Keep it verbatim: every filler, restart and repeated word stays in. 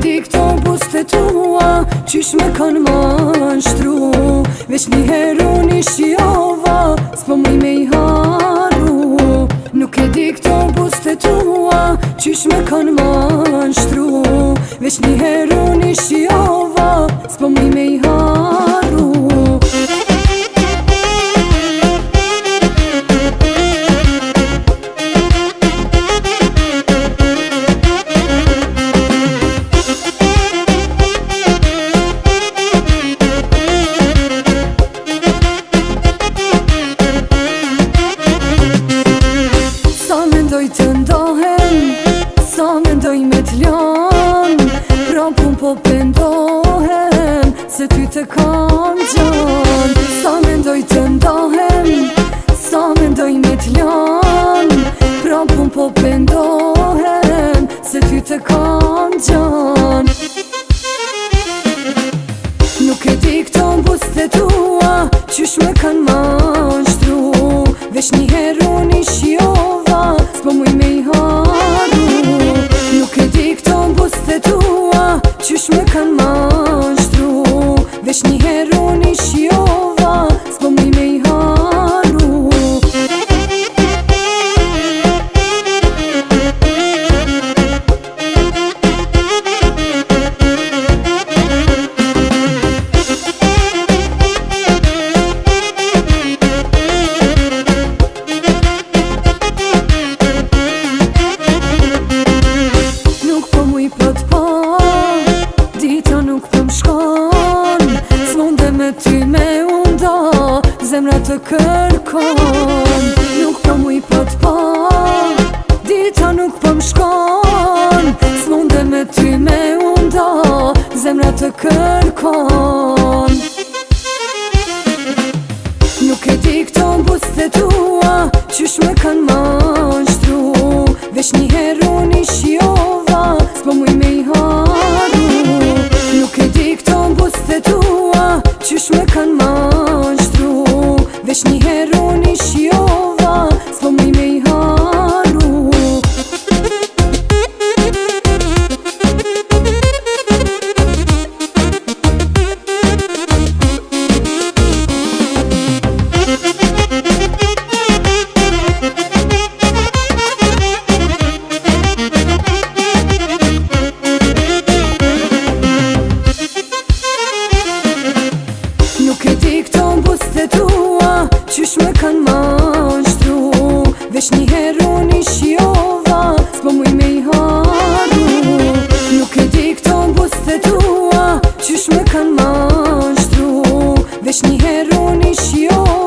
di këto buste tua qysh me kanë mashtru. Veç një heru një shiova s'po muj me i haru. Nuk e di këto buste tua qysh me kanë mashtru. Veç një heru një shiova s'po muj me i haru. Të ndohem, sa mendoj me t'lan, pra pun po pendohem, se ty të kam gjan. Sa mendoj të ndohem, sa mendoj me t'lan, pra pun po pendohem, se ty të kam gjan. Nuk e di këto buste tua qysh me kanë mashtru. Veç një heru një shiova s'po muj me i haru. Nuk e di këto buste tua qysh me kanë mashtru. Veç një heru një shiova s'po muj me i haru. Ty me unda, zemra të kërkon. Nuk po muj po t'pa, dita nuk po m'shkon. S'munde me ty me unda, zemra të kërkon. Nuk e di këto buste tua qysh me kanë mashtru. Veç një heru një shiova s'po muj me i haru. Nuk e di këto buste tua qysh me kanë mashtru. Veç një heru një shiova s'po muj me i haru. Nuk e di këto buste tua qysh me kanë mashtru. Veç një heru një shiova s'po muj me i haru. Nuk e di këto buste tua qysh me kanë mashtru. Veç një heru një shiova